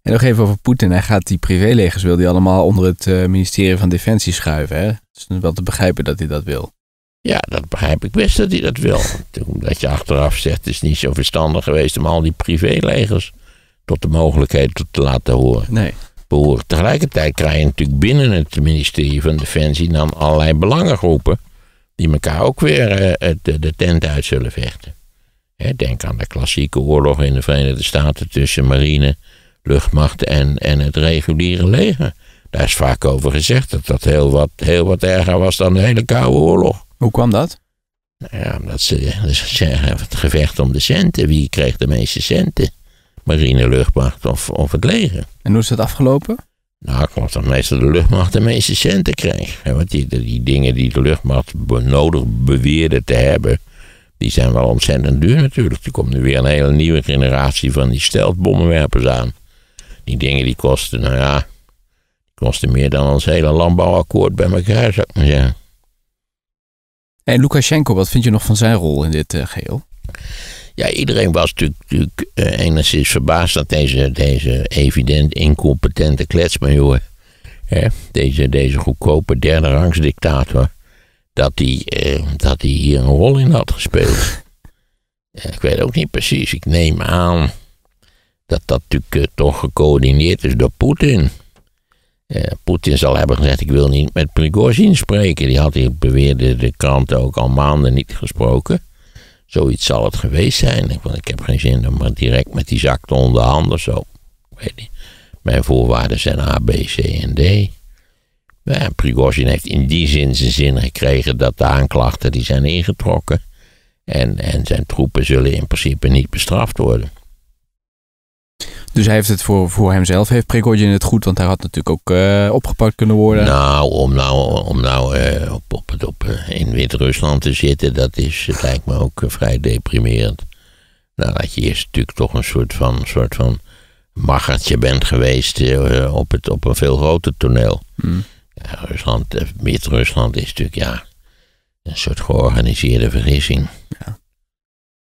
En nog even over Poetin. Hij gaat die privélegers wil die allemaal onder het ministerie van Defensie schuiven. Hè? Het is wel te begrijpen dat hij dat wil. Ja, dat begrijp ik best dat hij dat wil. Omdat je achteraf zegt, het is niet zo verstandig geweest om al die privélegers tot de mogelijkheid te laten horen. Nee. Behoren. Tegelijkertijd krijg je natuurlijk binnen het ministerie van Defensie dan allerlei belangengroepen die elkaar ook weer de tent uit zullen vechten. Denk aan de klassieke oorlog in de Verenigde Staten tussen marine, luchtmacht en het reguliere leger. Daar is vaak over gezegd dat dat heel wat erger was dan de hele Koude Oorlog. Hoe kwam dat? Nou ja, omdat ze zeggen het gevecht om de centen. Wie kreeg de meeste centen? Marine, luchtmacht of het leger. En hoe is dat afgelopen? Nou, ik geloof dat meestal de luchtmacht de meeste centen kreeg. Want die dingen die de luchtmacht nodig beweerde te hebben, die zijn wel ontzettend duur natuurlijk. Er komt nu weer een hele nieuwe generatie van die stealthbommenwerpers aan. Die dingen die kosten, kosten meer dan ons hele landbouwakkoord bij elkaar, zou ik maar zeggen. En Lukashenko, wat vind je nog van zijn rol in dit geheel? Ja, iedereen was natuurlijk enigszins verbaasd dat deze evident incompetente kletsmajoor, deze goedkope derde rangs dictator, dat hij hier een rol in had gespeeld. Ik weet ook niet precies. Ik neem aan dat dat natuurlijk toch gecoördineerd is door Poetin. Poetin zal hebben gezegd, ik wil niet met Prigozhin spreken. Die had, beweerde de kranten ook al maanden niet gesproken. Zoiets zal het geweest zijn. Want ik heb geen zin om maar direct met die zak te onderhandelen. Zo. Ik weet niet. Mijn voorwaarden zijn A, B, C en D. Ja, Prigozhin heeft in die zin zijn zin gekregen dat de aanklachten die zijn ingetrokken. En zijn troepen zullen in principe niet bestraft worden. Dus hij heeft het voor hemzelf, heeft Prigozhin het goed, want hij had natuurlijk ook opgepakt kunnen worden. Nou, om in Wit-Rusland te zitten, dat lijkt me ook vrij deprimerend. Nou, dat je eerst natuurlijk toch een soort van maggertje bent geweest op een veel groter toneel. Ja, Wit-Rusland is natuurlijk een soort georganiseerde vergissing. Ja.